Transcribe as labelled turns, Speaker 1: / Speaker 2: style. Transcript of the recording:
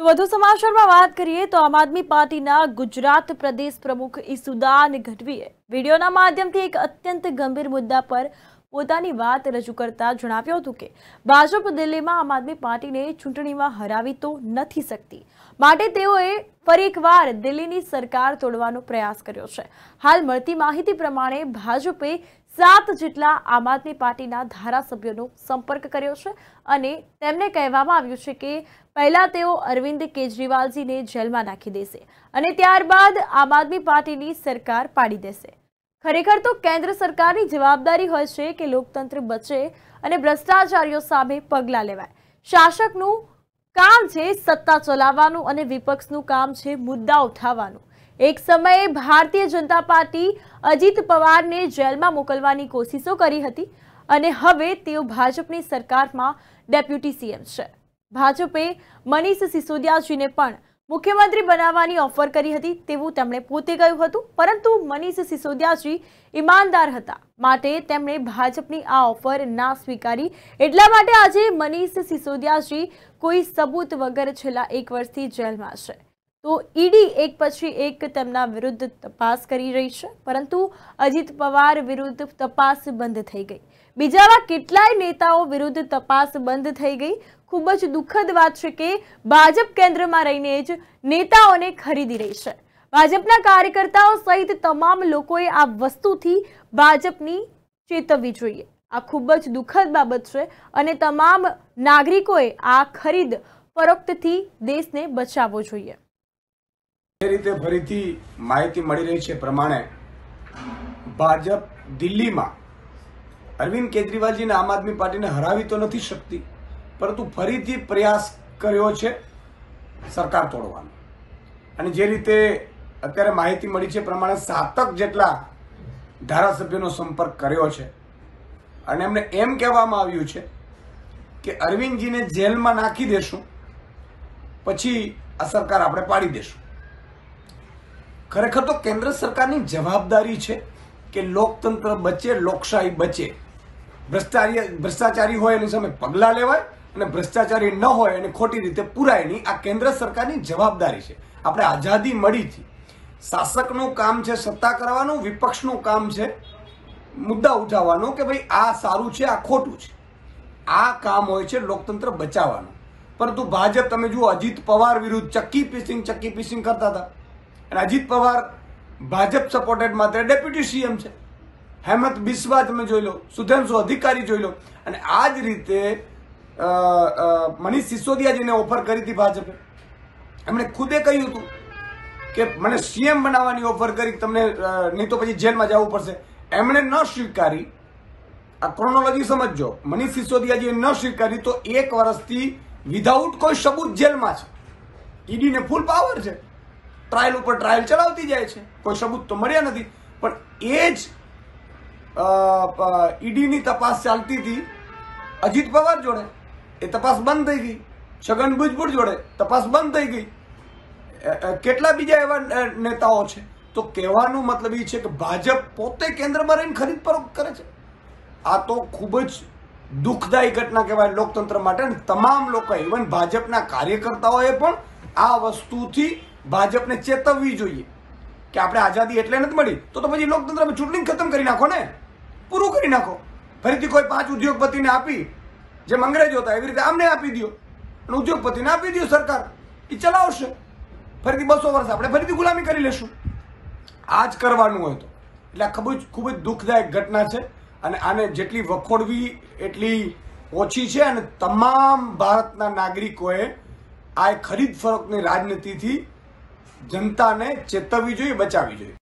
Speaker 1: વધુ સમાચારમાં વાત કરીએ તો આમ આદમી પાર્ટીના ગુજરાત પ્રદેશ પ્રમુખ ઈસુદાન ગઢવીએ વિડીયોના માધ્યમથી એક અત્યંત ગંભીર મુદ્દા પર પોતાની વાત રજૂ કરતા જણાવ્યું હતું કે ભાજપ દિલ્હીમાં આમ આદમી પાર્ટીને ચૂંટણીમાં હરાવી તો નથી શકતી, માટે તેઓએ ફરી એકવાર દિલ્હીની સરકાર તોડવાનો પ્રયાસ કર્યો છે। હાલ મળતી માહિતી પ્રમાણે ભાજપે 7 જેટલા આમ આદમી પાર્ટીના ધારાસભ્યોનો સંપર્ક કર્યો છે અને તેમને કહેવામાં આવ્યું છે કે પહેલા તેઓ અરવિંદ કેજરીવાલજીને જેલમાં નાખી દેશે અને ત્યારબાદ આમ આદમી પાર્ટીની સરકાર પાડી દેશે। ખરેખર તો કેન્દ્ર સરકારની જવાબદારી હોય છે કે લોકતંત્ર બચે અને ભ્રષ્ટાચારીઓ સામે પગલાં લેવાય। શાસકનું કામ છે સત્તા ચલાવવાનું અને વિપક્ષનું કામ છે મુદ્દા ઉઠાવવાનું। એક સમયે ભારતીય જનતા પાર્ટી અજીત પવારને જેલમાં મોકલવાની કોશિશો કરી હતી અને હવે તેઓ ભાજપની સરકારમાં ડેપ્યુટી સીએમ છે। ભાજપે મનીષ સિસોદિયાજીને પણ મુખ્યમંત્રી બનાવવાની ઓફર કરી હતી તેવું તેમણે પોતે કહ્યું હતું, પરંતુ મનીષ સિસોદિયાજી ઈમાનદાર હતા માટે તેમણે ભાજપની આ ઓફર ના સ્વીકારી। એટલા માટે આજે મનીષ સિસોદિયાજી કોઈ સબૂત વગર છેલ્લા 1 વર્ષથી જેલમાં છે। તો ઈડી એક પછી એક તેમના વિરુદ્ધ તપાસ કરી રહી છે, પરંતુ અજીત પવાર વિરુદ્ધ તપાસ બંધ થઈ ગઈ। બીજા કેટલાય નેતાઓ વિરુદ્ધ તપાસ બંધ થઈ ગઈ। ખૂબ જ દુઃખદ વાત છે કે ભાજપ કેન્દ્રમાં રહીને જ નેતાઓને ખરીદી રહી છે। ભાજપના કાર્યકર્તાઓ સહિત તમામ લોકોએ આ વસ્તુથી ભાજપની ચેતવવી જોઈએ। આ ખૂબ જ દુઃખદ બાબત છે અને તમામ નાગરિકોએ આ ખરીદ ફરોખ્તથી દેશને બચાવવો જોઈએ।
Speaker 2: જે રીતે ફરીથી માહિતી મળી રહી છે પ્રમાણે ભાજપ દિલ્હીમાં અરવિંદ કેજરીવાલજીને આમ આદમી પાર્ટીને હરાવી તો નથી શકતી, પરંતુ ફરીથી પ્રયાસ કર્યો છે સરકાર તોડવાનો। અને જે રીતે અત્યારે માહિતી મળી છે પ્રમાણે 7 જેટલા ધારાસભ્યોનો સંપર્ક કર્યો છે અને એમને એમ કહેવામાં આવ્યું છે કે અરવિંદજીને જેલમાં નાખી દેશું, પછી આ સરકાર આપણે પાડી દેશું। ખરેખર તો કેન્દ્ર સરકારની જવાબદારી છે કે લોકતંત્ર બચે, લોકશાહી બચે, ભ્રષ્ટાચારી હોય એની સામે પગલાં લેવાય અને ભ્રષ્ટાચારી ન હોય અને ખોટી રીતે પુરાય નહીં। આ કેન્દ્ર સરકારની જવાબદારી છે। આપણે આઝાદી મળીથી શાસકનું કામ છે સત્તા કરવાનું, વિપક્ષનું કામ છે મુદ્દા ઉઠાવવાનું કે ભાઈ આ સારું છે, આ ખોટું છે। આ કામ હોય છે લોકતંત્ર બચાવવાનું। પરંતુ ભાજપ તમે જુઓ, અજીત પવાર વિરુદ્ધ ચક્કી પીસિંગ કરતા હતા અને અજીત પવાર ભાજપ સપોર્ટેડ માત્ર ડેપ્યુટી સીએમ છે। હેમંત બિસ્વા તમે જોઈ લો, સુધેન્દુ અધિકારી જોઈ લો, અને આ જ રીતે મનીષ સિસોદિયાજીને ઓફર કરી હતી ભાજપે। એમણે ખુદે કહ્યું હતું કે મને સીએમ બનાવવાની ઓફર કરી, તમને નહીં તો પછી જેલમાં જવું પડશે। એમણે ન સ્વીકારી। આ ક્રોનોલોજી સમજજો, મનીષ સિસોદિયાજીએ ન સ્વીકારી તો 1 વર્ષથી વિધાઉટ કોઈ સબૂત જેલમાં છે। ઈડીને ફૂલ પાવર છે, ટ્રાયલ ઉપર ટ્રાયલ ચલાવતી જાય છે, કોઈ સબૂત તો મળ્યા નથી। પણ એ જ ઈડીની તપાસ ચાલતી હતી અજીત પવાર જોડે, એ તપાસ બંધ થઈ ગઈ। છગન ભુજબળ જોડે તપાસ બંધ થઈ ગઈ। કેટલા બીજા એવા નેતાઓ છે। તો કહેવાનો મતલબ એ છે કે ભાજપ પોતે કેન્દ્રમાં રહીને ખરીદ ફરોખ્ત કરે છે। આ તો ખૂબ જ દુઃખદાયી ઘટના કહેવાય લોકતંત્ર માટે। અને તમામ લોકો, ઇવન ભાજપના કાર્યકર્તાઓએ પણ આ વસ્તુથી ભાજપને ચેતવવી જોઈએ કે આપણે આઝાદી એટલે નથી મળી તો પછી લોકતંત્રમાં ચૂંટણી ખતમ કરી નાખો ને, પૂરું કરી નાખો। ફરીથી કોઈ 5 ઉદ્યોગપતિને આપી, જેમ અંગ્રેજો હતા એવી રીતે આમને આપી દો અને ઉદ્યોગપતિને આપી દો, સરકાર એ ચલાવશે। ફરીથી 200 વર્ષ આપણે ફરીથી ગુલામી કરી લેશું। આ જ કરવાનું હોય તો એટલે આ ખૂબ જ દુઃખદાયક ઘટના છે અને આને જેટલી વખોડવી એટલી ઓછી છે। અને તમામ ભારતના નાગરિકોએ આ ખરીદ ફરોખ્તની રાજનીતિથી જનતાને ચેતવવી જોઈએ, બચાવવી જોઈએ।